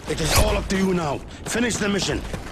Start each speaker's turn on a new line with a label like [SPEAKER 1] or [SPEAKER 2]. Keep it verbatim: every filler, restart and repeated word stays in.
[SPEAKER 1] It is all up to you now. Finish the mission.